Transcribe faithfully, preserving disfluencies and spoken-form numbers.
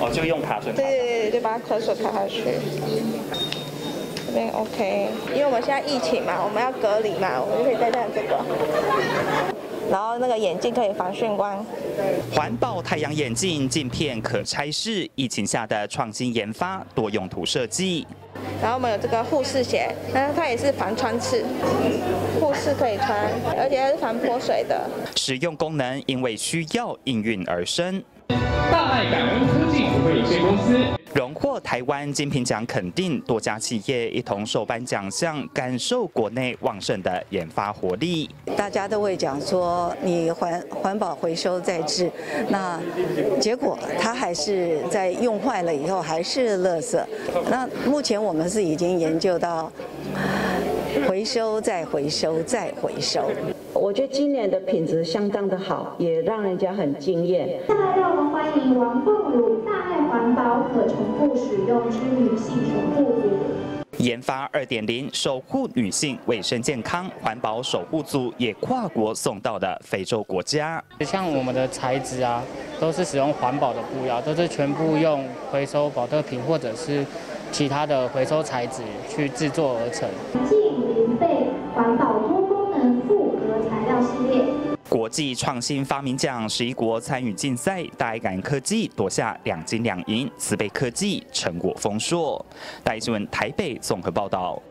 哦，就用卡榫。 对对对，就把卡榫卡下去。这边 OK， 因为我们现在疫情嘛，我们要隔离嘛，我们就可以戴戴这个。然后那个眼镜可以防眩光。 环保太阳眼镜镜片可拆式，疫情下的创新研发，多用途设计。 然后我们有这个护士鞋，那它也是防穿刺，护士可以穿，而且它是防泼水的。 实用功能因为需要应运而生。 大爱感恩科技股份有限公司荣获台湾金品奖肯定，多家企业一同受颁奖项，感受国内旺盛的研发活力。 大家都会讲说，你环环保回收再制，那结果它还是在用坏了以后还是垃圾。那目前我们是已经研究到回收再回收再回收。 我觉得今年的品质相当的好，也让人家很惊艳。 下来让我们欢迎王凤如大爱环保可重复使用之女性守护组。 研发 二点零 守护女性卫生健康环保守护组也跨国送到的非洲国家。 像我们的材质啊，都是使用环保的布料，都是全部用回收保特瓶或者是其他的回收材质去制作而成。 近零费环保多功能复合材料系列。 国际创新发明奖十一国参与竞赛，大爱感科技夺下两金两银，慈贝科技成果丰硕。大爱新闻台北综合报道。